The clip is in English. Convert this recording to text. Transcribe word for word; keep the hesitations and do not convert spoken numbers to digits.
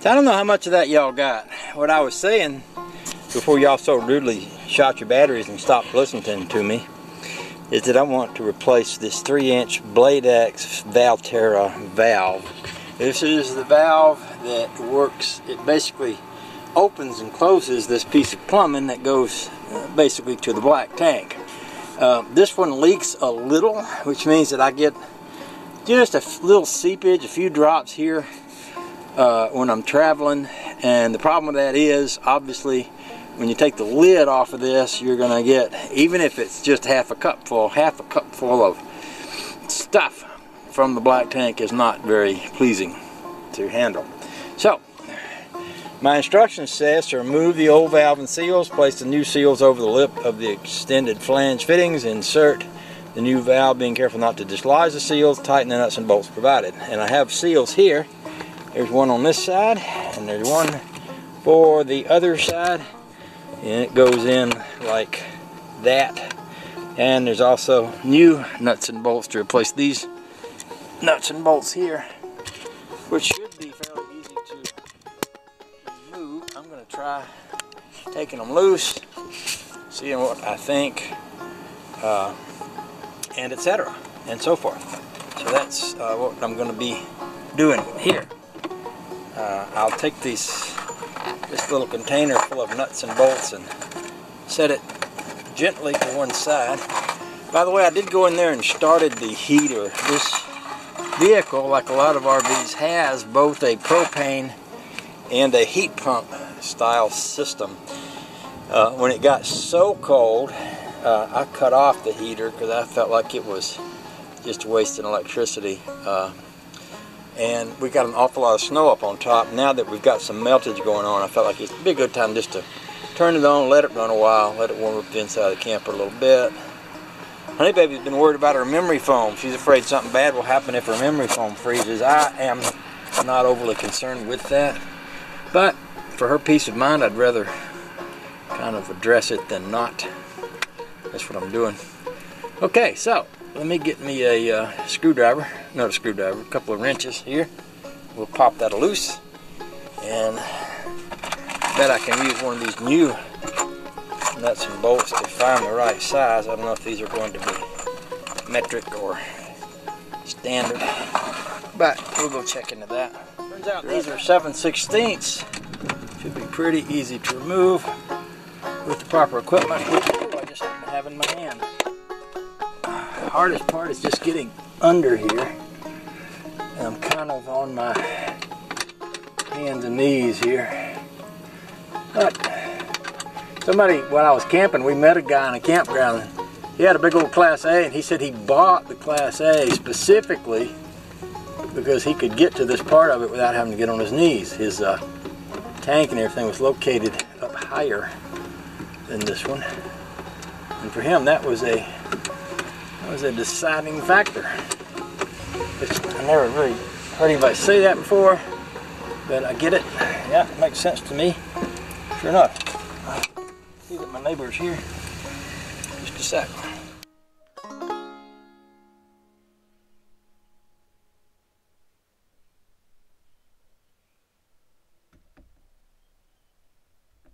So I don't know how much of that y'all got. What I was saying before y'all so rudely shot your batteries and stopped listening to me is that I want to replace this three inch Blade X Valterra valve. This is the valve that works, it basically opens and closes this piece of plumbing that goes uh, basically to the black tank. Uh, this one leaks a little, which means that I get just a little seepage, a few drops here uh, when I'm traveling, and the problem with that is obviously when you take the lid off of this, you're gonna get, even if it's just half a cup full, half a cup full of stuff from the black tank is not very pleasing to handle. So my instructions says to remove the old valve and seals, place the new seals over the lip of the extended flange fittings, insert the new valve, being careful not to dislodge the seals, tighten the nuts and bolts provided. And I have seals here. There's one on this side, and there's one for the other side, and it goes in like that. And there's also new nuts and bolts to replace these nuts and bolts here, which should be fairly easy to remove. I'm going to try taking them loose, seeing what I think, uh, and et cetera, and so forth. So that's uh, what I'm going to be doing here. Uh, I'll take these, this little container full of nuts and bolts and set it gently to one side. By the way, I did go in there and started the heater. This vehicle, like a lot of R Vs, has both a propane and a heat pump style system. Uh, when it got so cold, uh, I cut off the heater because I felt like it was just wasting electricity. Uh, and we got an awful lot of snow up on top. Now that we've got some meltage going on, I felt like it'd be a good time just to turn it on, let it run a while, let it warm up the inside of the camper a little bit. Honey Baby's been worried about her memory foam. She's afraid something bad will happen if her memory foam freezes. I am not overly concerned with that, but for her peace of mind, I'd rather kind of address it than not. That's what I'm doing. Okay, so let me get me a uh, screwdriver, not a screwdriver, a couple of wrenches here. We'll pop that loose, and I bet I can use one of these new nuts and bolts to find the right size. I don't know if these are going to be metric or standard, but we'll go check into that. Turns out these are seven sixteenths. Should be pretty easy to remove with the proper equipment, which I just happen to have in my hand. The hardest part is just getting under here, and I'm kind of on my hands and knees here. But somebody, when I was camping, we met a guy in a campground. He had a big old Class A, and he said he bought the Class A specifically because he could get to this part of it without having to get on his knees. His uh, tank and everything was located up higher than this one, and for him that was a that was a deciding factor. Which I never really heard anybody say that before, but I get it. Yeah, it makes sense to me. Sure enough. See that my neighbor's here. Just a sec.